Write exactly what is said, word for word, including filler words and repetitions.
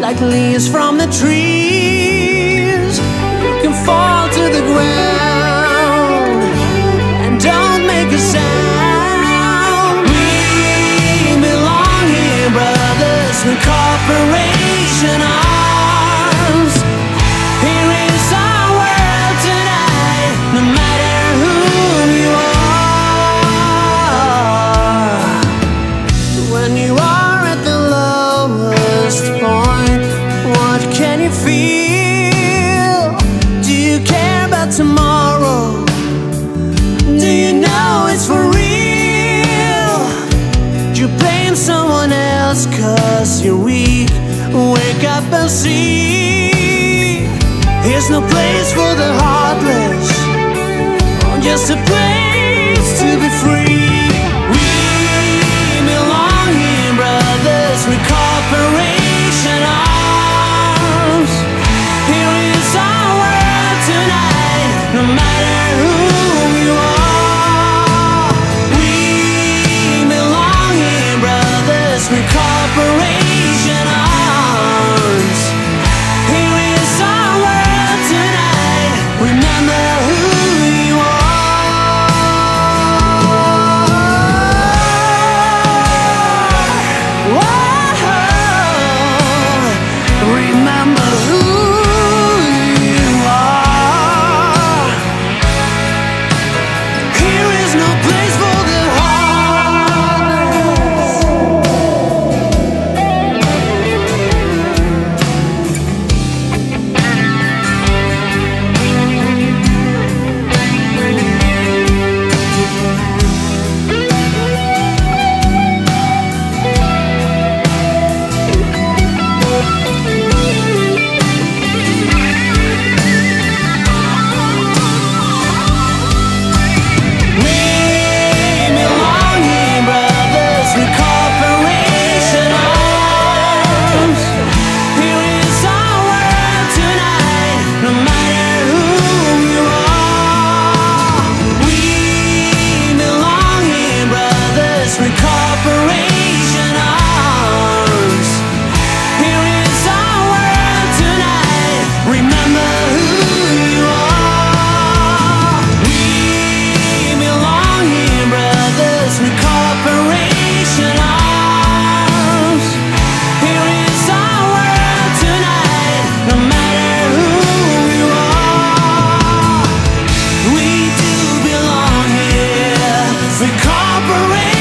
like leaves from the trees. You can fall to the ground and don't make a sound. We belong here, brothers, with corporation arms. Here is our world tonight, no matter who you are. When you are at the lowest point, what can you feel? Do you care about tomorrow? Do you know it's for real? You blame someone else cause you're weak. Wake up and see, here's no place for the heartless, just a place to be free. We belong here, brothers, with corporation arms. Here is our world tonight, no matter who you are. We belong here, brothers, with corporation arms. Here is our world tonight, remember who you are. Whoa, remember who you are. Here is no place for the heartless. We belong here, brothers, with corporation arms. Here is our world tonight, no matter who you are. We belong here, brothers, with corporation arms. Here is our world tonight, remember who you are. We belong here, brothers, with corporation arms. Here is our world tonight, no matter who you are. We do belong here, with corporation